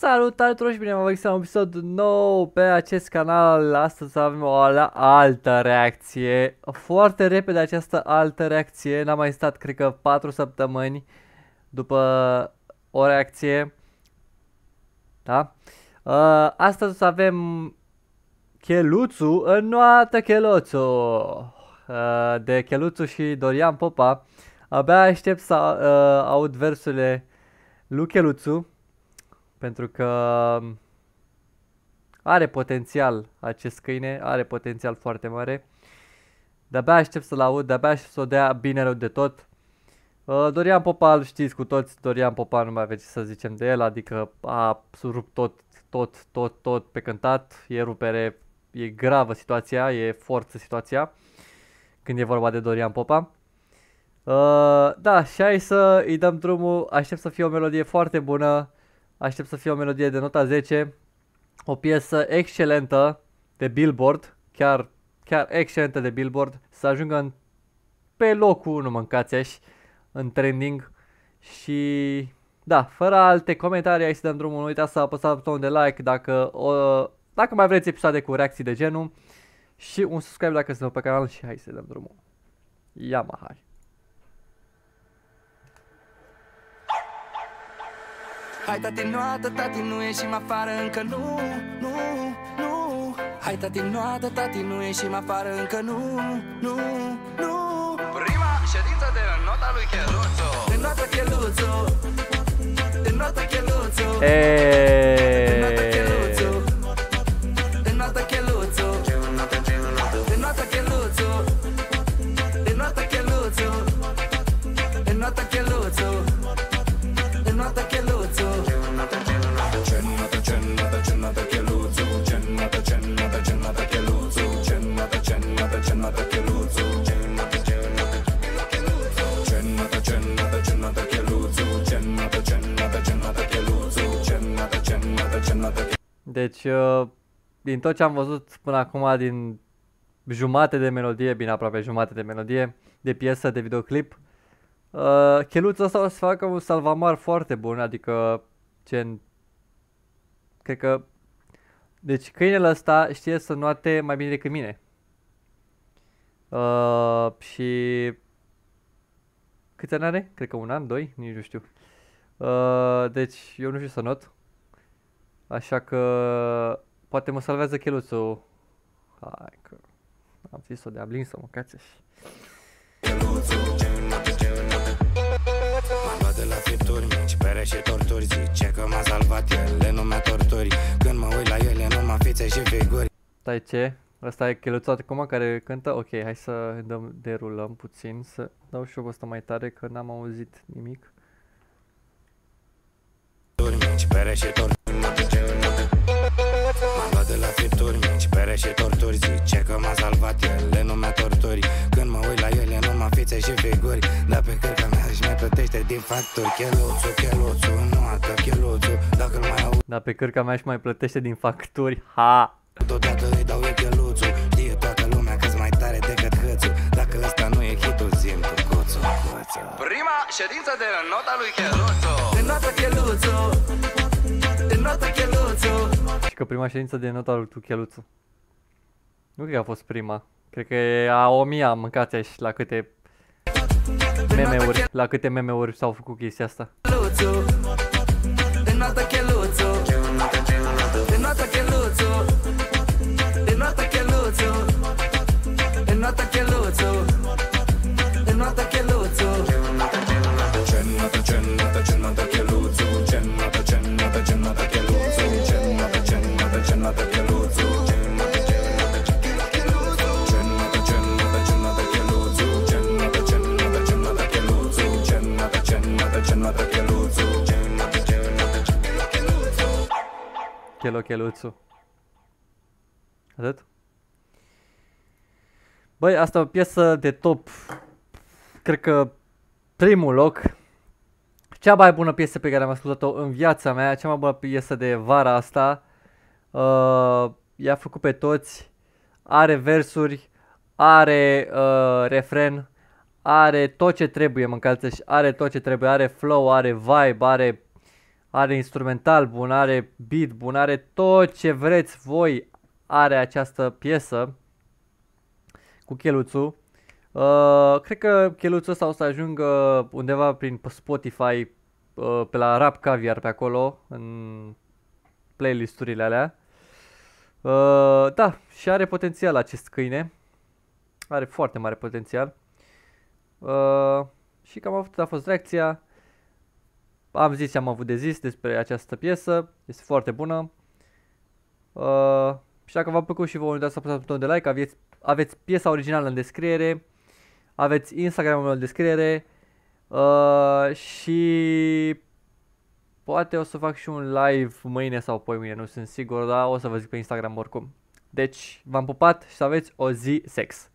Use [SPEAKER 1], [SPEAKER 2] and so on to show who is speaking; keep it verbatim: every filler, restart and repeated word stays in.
[SPEAKER 1] Salutare tuturor și bine v-am găsit la un episod nou pe acest canal. Astăzi avem o altă reacție. Foarte repede această altă reacție. N-am mai stat, cred că patru săptămâni după o reacție. Da? Uh, astăzi avem Cheluțu, înnoată Cheluțu, uh, de Cheluțu și Dorian Popa. Abia aștept să uh, aud versurile lui Cheluțu, pentru că are potențial acest câine, are potențial foarte mare. De-abia aștept să-l aud, de-abia aștept să o dea bine rău de tot. Uh, Dorian Popa, îl știți cu toți, Dorian Popa nu mai aveți ce să zicem de el, adică a rupt tot, tot, tot, tot pe cântat, e rupere, e gravă situația, e forță situația, când e vorba de Dorian Popa. Uh, da, și hai să îi dăm drumul, aștept să fie o melodie foarte bună, aștept să fie o melodie de nota zece, o piesă excelentă de Billboard, chiar, chiar excelentă de Billboard, să ajungă în, pe locul unu, mâncați așa, în trending. Și da, fără alte comentarii, hai să dăm drumul, nu uitați să apăsați butonul de like dacă, o, dacă mai vreți episoade cu reacții de genul și un subscribe dacă sunteți pe canal și hai să dăm drumul. Ia mă, hai!
[SPEAKER 2] Hai tati noată, tati nu ieșim afară încă nu, nu, nu. Hai tati noată, tati nu ieșim afară încă nu, nu, nu. Prima ședință de nota lui Cheluțu. De nota Cheluțu. De nota Cheluțu. De nota Cheluțu. De nota Cheluțu. De nota Cheluțu. De nota Cheluțu. De nota Cheluțu. De nota Cheluțu.
[SPEAKER 1] Deci, uh, din tot ce am văzut până acum, din jumate de melodie, bine aproape jumate de melodie, de piesă, de videoclip, uh, Cheluțul ăsta o să facă un salvamar foarte bun, adică, gen, cred că, deci câinele ăsta știe să noate mai bine decât mine. Uh, și câți ani are? Cred că un an, doi, nici nu știu. Uh, deci, eu nu știu să not. Așa că poate mă salvează Cheluțul. Hai că am zis-o de ablin să mă cațe și...
[SPEAKER 2] M-am luat de la fripturi mici, bere și torturi. Zice că m-a salvat ele, nu mi-a torturi. Când mă uit la ele, numai fițe și figuri.
[SPEAKER 1] Stai, ce? Ăsta e Cheluțul acum care cântă? Ok, hai să dăm, derulăm puțin, să dau și eu ăsta mai tare că n-am auzit nimic.
[SPEAKER 2] Mici, bere și torturi. M-am luat de la fripturi mici, bere și torturi. Zice că m-a salvat ele, nu mi-a torturi. Când mă uit la ele, numai fițe și figuri. Dar pe cărca mea își mai plătește din facturi. Cheluțu, Cheluțu, noată Cheluțu. Dacă-l mai aud,
[SPEAKER 1] Dar pe cărca mea și mai plătește din facturi. Ha!
[SPEAKER 2] deodată îi dau e Cheluțu. Știe toată lumea că-s mai tare decât Hățu. Dacă ăsta nu e hitul, zi-mi tu coțu, coțu. Prima ședință de nota lui Cheluțu. De nota Cheluțu. De nota Cheluțu.
[SPEAKER 1] Și că prima ședință de nota lui Cheluțu. Nu cred că a fost prima. Cred că e a o mie, mâncați aici la câte meme-uri, la câte meme-uri s-au făcut chestia asta.
[SPEAKER 2] De nota Cheluțu. De nota Cheluțu. De nota Cheluțu. De nota Cheluțu. De nota Cheluțu. Ce nota, ce nota, ce nota Cheluțu. Ce nota, ce nota, ce nota Cheluțu. Ce nota, ce nota, ce nota Cheluțu. Ce nota, ce nota, ce nota Cheluțu. Ce nota, ce nota, ce nota Cheluțu. Ce nota, ce nota, ce nota Cheluțu.
[SPEAKER 1] Chelo Cheluțu. Atât? Băi, asta e o piesă de top. Cred că primul loc. Cea mai bună piesă pe care am ascultat-o în viața mea. Cea mai bună piesă de vara asta. uh, I-a făcut pe toți. Are versuri. Are uh, refren. Are tot ce trebuie, mâncați, are tot ce trebuie. Are flow, are vibe, are are instrumental bun, are beat bun, are tot ce vreți voi, are această piesă cu cheluțul. Uh, cred că cheluțul ăsta o să ajungă undeva prin Spotify, uh, pe la Rap Caviar pe acolo, în playlisturile alea. Uh, da, și are potențial acest câine. Are foarte mare potențial. Uh, și cam atât a fost reacția. Am zis ce am avut de zis despre această piesă. Este foarte bună. Uh, și dacă v-a plăcut și vă uitați să apăsați butonul de like, aveți, aveți piesa originală în descriere. Aveți Instagram-ul în descriere. Uh, și poate o să fac și un live mâine sau poimâine, nu sunt sigur, dar o să vă zic pe Instagram oricum. Deci, v-am pupat și să aveți o zi sex.